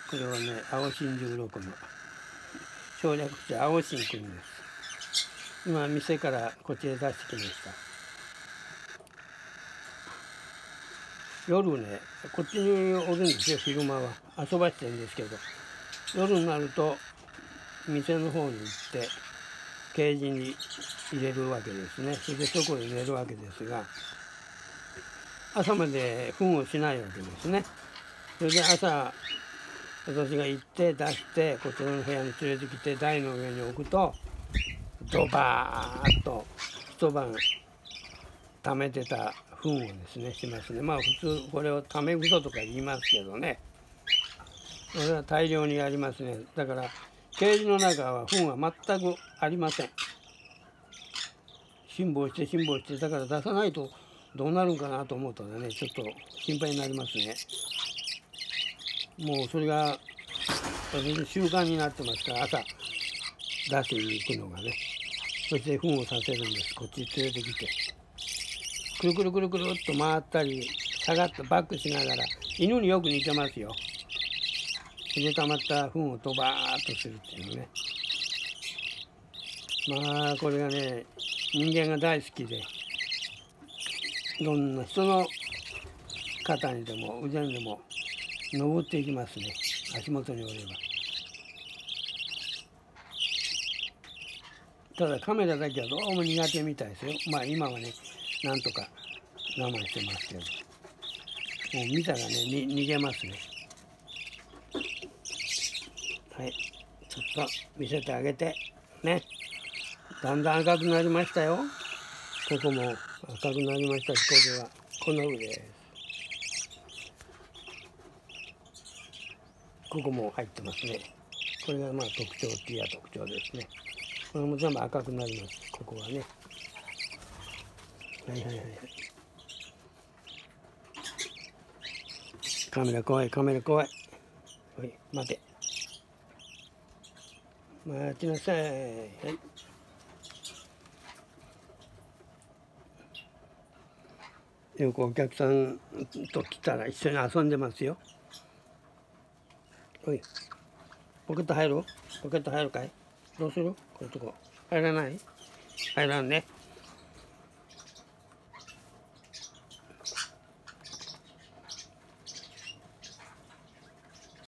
これはね、青真16の省略して青真くんです。今店からこっちへ出してきました。夜ね、こっちにおるんですよ。昼間は遊ばしてるんですけど、夜になると店の方に行ってケージに入れるわけですね。それでそこへ入れるわけですが、朝まで糞をしないわけですね。それで朝私が行って出してこっちの部屋に連れてきて台の上に置くとドバーッと一晩溜めてた糞をですねしますね。まあ普通これを溜めぐそとか言いますけどね、これは大量にやりますね。だからケージの中は糞は全くありません。辛抱してだから出さないとどうなるんかなと思ったらね、ちょっと心配になりますね。もうそれが私の習慣になってますから、朝出しに行くのがね、そして糞をさせるんです。こっちに連れてきてくるくるくるくるっと回ったり下がってバックしながら、犬によく似てますよ。それで溜まった糞をドバーッとするっていうのね。まあこれがね、人間が大好きで、どんな人の肩にでも腕にでも登っていきますね、足元におれば。ただカメラだけはどうも苦手みたいですよ。まあ今はね、なんとか我慢してますけど、もう見たらね、逃げますね。はい、ちょっと見せてあげてね。だんだん赤くなりましたよ。ここも赤くなりましたし、ここはこの上です。ここも入ってますね。これがまあ特徴っていう特徴ですね。これも全部赤くなります。ここはね。はいはいはいはい。カメラ怖い、カメラ怖い。おい、待て。待ちなさい。はい。よくお客さんと来たら一緒に遊んでますよ。おい、ポケット入る？ポケット入るかい？どうする？こういうとこ。入らない？入らんね。